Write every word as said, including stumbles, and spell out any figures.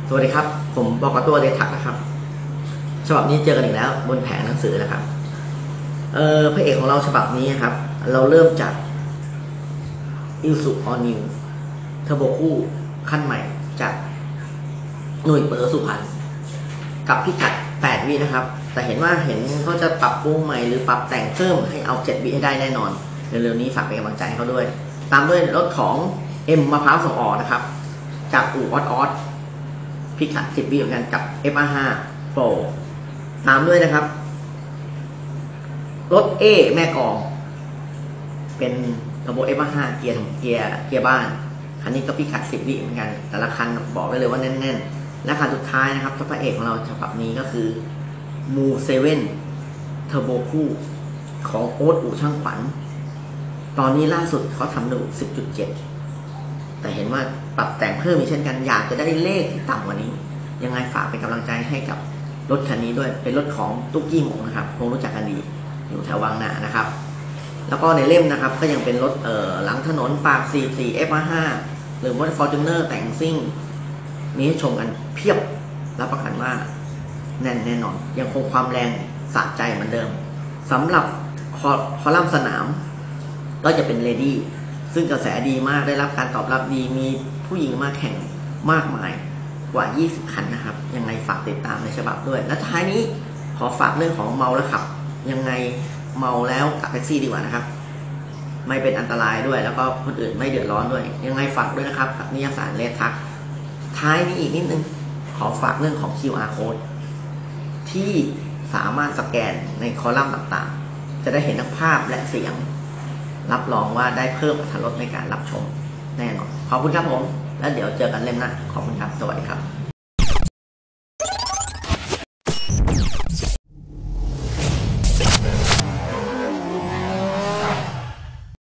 สวัสดีครับผมบอกตัวเดทักนะครับฉบับนี้เจอกันอีกแล้วบนแผงหนังสือนะครับเออพระเอกของเราฉบับนี้ครับเราเริ่มจากอิลสุออนิวเทอร์โบคู่ขั้นใหม่จากหน่วยเปิดสุพรรณกับพิกัดแปดวินะครับแต่เห็นว่าเห็นเขาจะปรับปรุงใหม่หรือปรับแต่งเพิ่มให้เอาเจ็ดวิให้ได้แน่นอนเร็วๆนี้ฝากเป็นกำลังใจให้เขาด้วยตามด้วยรถของเอ็มมะพร้าวส่งออกนะครับจากอู่ออสออสพิกัดสิบวิเหมือนกันกับ เอฟ อาร์ ห้า Pro ตามด้วยนะครับรถ A แม่กองเป็นระบบ เอฟ อาร์ ห้า เกียร์เกียร์เกียร์บ้านคันนี้ก็พิกัดสิบวิเหมือนกันแต่ละคันบอกได้เลยว่าแน่นๆและคันสุดท้ายนะครับพระเอกของเราฉบับนี้ก็คือมูเซเว่นเทอร์โบคู่ของโอ๊ตอู่ช่างขวัญตอนนี้ล่าสุดเขาทำหนึ่ง สิบจุดเจ็ด แต่เห็นว่าปรับแต่งเพิ่มอีกเช่นกันอยากจะได้เลขที่ต่ำกว่านี้ยังไงฝากเป็นกำลังใจให้กับรถคันนี้ด้วยเป็นรถของตุ๊กกี้หมงนะครับคงรู้จักกันดีอยู่แถววังนานะครับแล้วก็ในเล่มนะครับก็ยังเป็นรถเอ่อหลังถนนปาก สี่สิบสี่ เอฟ อาร์ ห้า หรือว่า Fortuner แต่งซิ่งมีให้ชมกันเพียบรับประกันว่าแน่นแน่นอนยังคงความแรงสะใจเหมือนเดิมสำหรับคอลัมน์สนามก็จะเป็นเลดี้ซึ่งกระแสดีมากได้รับการตอบรับดีมีผู้หญิงมาแข่งมากมายกว่ายี่สิบคันนะครับยังไงฝากติดตามในฉบับด้วยและท้ายนี้ขอฝากเรื่องของเมาแล้วขับยังไงเมาแล้วขับแท็กซี่ดีกว่านะครับไม่เป็นอันตรายด้วยแล้วก็คนอื่นไม่เดือดร้อนด้วยยังไงฝากด้วยนะครับกับนิยสารเลทักท้ายนี้อีกนิดนึงขอฝากเรื่องของ คิว อาร์ Code ที่สามารถสแกนในคอลัมน์ต่างๆจะได้เห็นทั้งภาพและเสียงรับรองว่าได้เพิ่มอรรถรสในการรับชมแน่นอนขอบคุณครับผมแล้วเดี๋ยวเจอกันเล่มหน้าขอบคุณครับสวัสดีครับ